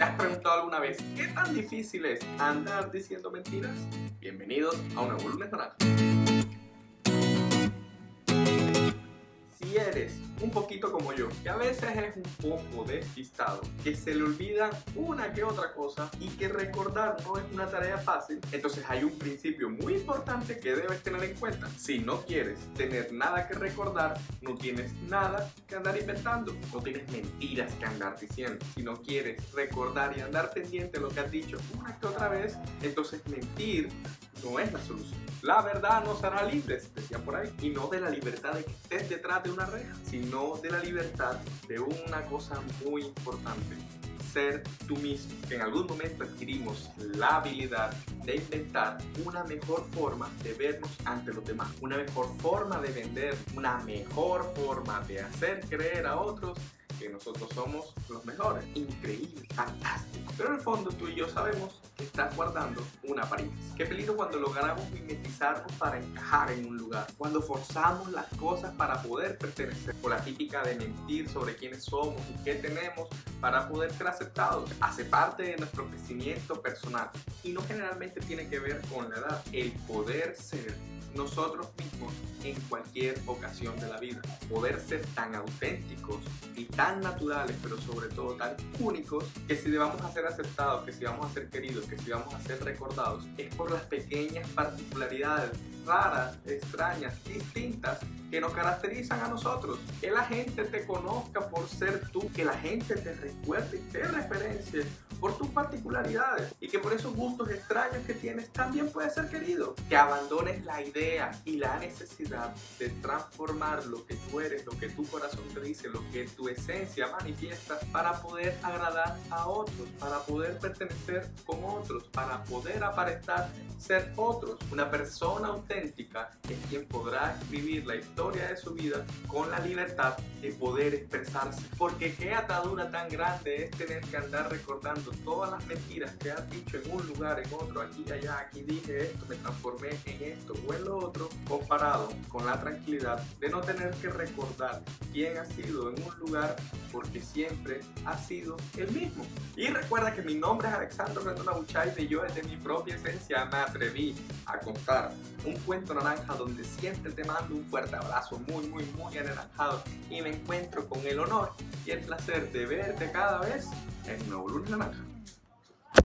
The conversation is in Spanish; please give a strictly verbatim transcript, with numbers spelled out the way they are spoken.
¿Te has preguntado alguna vez qué tan difícil es andar diciendo mentiras? Bienvenidos a un nuevo lunes naranja. Si eres un poquito como yo, que a veces es un poco despistado, que se le olvida una que otra cosa y que recordar no es una tarea fácil, entonces hay un principio muy importante que debes tener en cuenta. Si no quieres tener nada que recordar, no tienes nada que andar inventando, no tienes mentiras que andar diciendo. Si no quieres recordar y andar pendiente de lo que has dicho una que otra vez, entonces mentir no es la solución. La verdad nos hará libres, decían por ahí, y no de la libertad de que estés detrás de una reja, sino de la libertad de una cosa muy importante: ser tú mismo. Que en algún momento adquirimos la habilidad de inventar una mejor forma de vernos ante los demás, una mejor forma de vender, una mejor forma de hacer creer a otros que nosotros somos los mejores. Increíble, fantástico. Pero en el fondo tú y yo sabemos que estás guardando una apariencia. Qué peligro cuando logramos mimetizarnos para encajar en un lugar, cuando forzamos las cosas para poder pertenecer, o la típica de mentir sobre quiénes somos y qué tenemos para poder ser aceptados. Hace parte de nuestro crecimiento personal y no generalmente tiene que ver con la edad. El poder ser nosotros mismos en cualquier ocasión de la vida, poder ser tan auténticos y tan naturales, pero sobre todo tan únicos, que si vamos a ser aceptados, que si vamos a ser queridos, que si vamos a ser recordados, es por las pequeñas particularidades raras, extrañas, distintas que nos caracterizan a nosotros. Que la gente te conozca por ser tú, que la gente te recuerde y te referencie por tus particularidades, y que por esos gustos extraños que tienes también puedes ser querido. Que abandones la idea y la necesidad de transformar lo que tú eres, lo que tu corazón te dice, lo que tu esencia manifiesta, para poder agradar a otros, para poder pertenecer con otros, para poder aparentar ser otros. Una persona auténtica es quien podrá escribir la historia de su vida con la libertad de poder expresarse. Porque qué atadura tan grande es tener que andar recordando todas las mentiras que has dicho en un lugar, en otro, aquí y allá, aquí dije esto, me transformé en esto o en lo otro, comparado con la tranquilidad de no tener que recordar quién ha sido en un lugar, porque siempre ha sido el mismo. Y recuerda que mi nombre es Alexandro Rendón Abuchay, y yo desde mi propia esencia me atreví a contar un cuento naranja donde siempre te mando un fuerte abrazo muy muy muy anaranjado, y me encuentro con el honor y el placer de verte cada vez en un nuevo lunes naranja.